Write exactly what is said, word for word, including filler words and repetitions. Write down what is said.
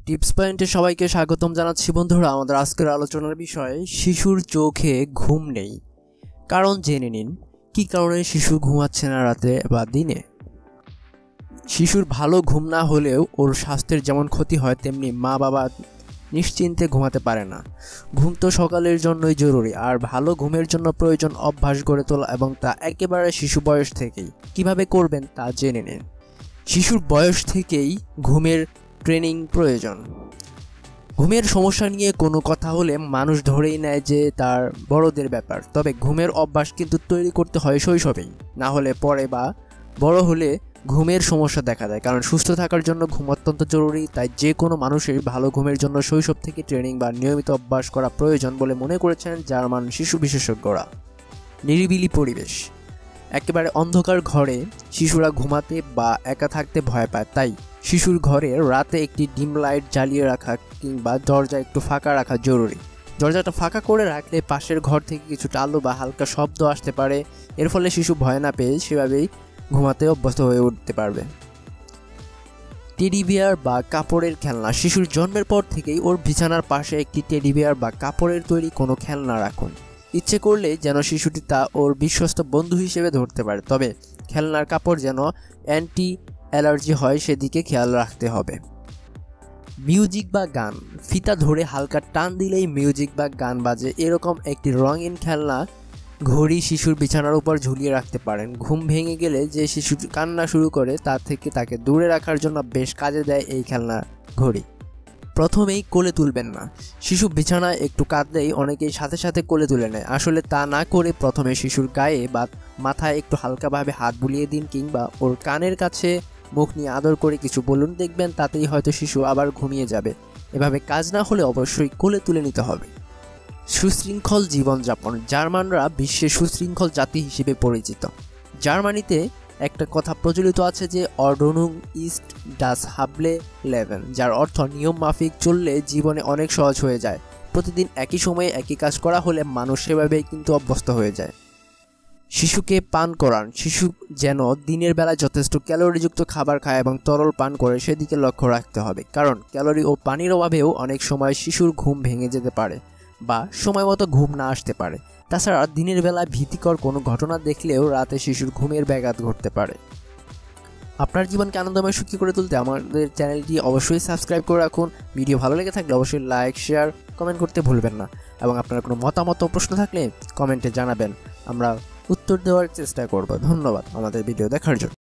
Tips পয়েন্টে সবাইকে স্বাগতম জানাচ্ছি বন্ধুরা। আমাদের আজকের আলোচনার বিষয় শিশুর চোখে ঘুম নেই, কারণ জেনে নিন কী কারণে শিশু ঘুমাচ্ছে না রাতে বা দিনে। শিশুর ভালো ঘুম না হলেও ওর স্বাস্থ্যের যেমন ক্ষতি হয়, তেমনি মা বাবা নিশ্চিন্তে ঘুমাতে পারে না। ঘুম তো সকালের জন্যই জরুরি, আর ভালো ঘুমের জন্য প্রয়োজন অভ্যাস গড়ে তোলা, এবং তা একেবারে শিশু বয়স থেকেই। কিভাবে করবেন তা জেনে নিন। শিশুর বয়স থেকেই ঘুমের ট্রেনিং প্রয়োজন। ঘুমের সমস্যা নিয়ে কোনো কথা হলে মানুষ ধরেই নেয় যে তার বড়দের ব্যাপার, তবে ঘুমের অভ্যাস কিন্তু তৈরি করতে হয় শৈশবেই, না হলে পরে বা বড় হলে ঘুমের সমস্যা দেখা দেয়। কারণ সুস্থ থাকার জন্য ঘুম অত্যন্ত জরুরি, তাই যে কোনো মানুষের ভালো ঘুমের জন্য শৈশব থেকে ট্রেনিং বা নিয়মিত অভ্যাস করা প্রয়োজন বলে মনে করেছেন জার্মান শিশু বিশেষজ্ঞরা। নিরিবিলি পরিবেশ। একেবারে অন্ধকার ঘরে শিশুরা ঘুমাতে বা একা থাকতে ভয় পায়, তাই শিশুর ঘরে রাতে একটি ডিম লাইট জ্বালিয়ে রাখা কিংবা দরজা একটু ফাঁকা রাখা জরুরি। দরজাটা ফাঁকা করে রাখলে পাশের ঘর থেকে কিছুটা আলো বা হালকা শব্দ আসতে পারে, এর ফলে শিশু ভয় না পেয়ে সেভাবেই ঘুমাতে অভ্যস্ত হয়ে উঠতে পারবে। টেডি বিয়ার বা কাপড়ের খেলনা। শিশুর জন্মের পর থেকেই ওর বিছানার পাশে একটি টেডি বিয়ার বা কাপড়ের তৈরি কোনো খেলনা রাখুন। ইচ্ছে করলে যেন শিশুটি তা ওর বিশ্বস্ত বন্ধু হিসেবে ধরতে পারে, তবে খেলনার কাপড় যেন অ্যান্টি অ্যালার্জি হয় সেদিকে খেয়াল রাখতে হবে। মিউজিক বা গান। ফিতা ধরে হালকা টান দিলেই মিউজিক বা গান বাজে, এরকম একটি রঙিন খেলনা ঘড়ি শিশুর বিছানার উপর ঝুলিয়ে রাখতে পারেন। ঘুম ভেঙে গেলে যে শিশু কান্না শুরু করে তা থেকে তাকে দূরে রাখার জন্য বেশ কাজে দেয় এই খেলনা ঘড়ি। প্রথমেই কোলে তুলবেন না। শিশু বিছানায় একটু কাঁদলেই অনেকেই সাথে সাথে কোলে তুলে নেয়, আসলে তা না করে প্রথমে শিশুর গায়ে বা মাথায় একটু হালকাভাবে হাত বুলিয়ে দিন, কিংবা ওর কানের কাছে মুখ নিয়ে আদর করে কিছু বলুন, দেখবেন তাতেই হয়তো শিশু আবার ঘুমিয়ে যাবে। এভাবে কাজ না হলে অবশ্যই কোলে তুলে নিতে হবে। সুশৃঙ্খল জীবনযাপন। জার্মানরা বিশ্বের সুশৃঙ্খল জাতি হিসেবে পরিচিত। জার্মানিতে একটা কথা প্রচলিত আছে যে অর্ডনুং ইস্ট ডাস হাবলে লেভেন, যার অর্থ নিয়ম মাফিক চললে জীবনে অনেক সহজ হয়ে যায়। প্রতিদিন একই সময়ে একই কাজ করা হলে মানুষ সেভাবেই কিন্তু অভ্যস্ত হয়ে যায়। শিশুকে পান করান। শিশু যেন দিনের বেলায় যথেষ্ট ক্যালোরিযুক্ত খাবার খায় এবং তরল পান করে সেদিকে লক্ষ্য রাখতে হবে, কারণ ক্যালোরি ও পানির অভাবেও অনেক সময় শিশুর ঘুম ভেঙে যেতে পারে বা সময় মতো ঘুম না আসতে পারে। তাছাড়া দিনের বেলায় ভীতিকর কোনো ঘটনা দেখলেও রাতে শিশুর ঘুমের ব্যাঘাত ঘটতে পারে। আপনার জীবনকে আনন্দময় সুখী করে তুলতে আমাদের চ্যানেলটি অবশ্যই সাবস্ক্রাইব করে রাখুন। ভিডিও ভালো লেগে থাকলে অবশ্যই লাইক, শেয়ার, কমেন্ট করতে ভুলবেন না, এবং আপনার কোনো মতামত ও প্রশ্ন থাকলে কমেন্টে জানাবেন, আমরা উত্তর দেওয়ার চেষ্টা করব। ধন্যবাদ আমাদের ভিডিও দেখার জন্য।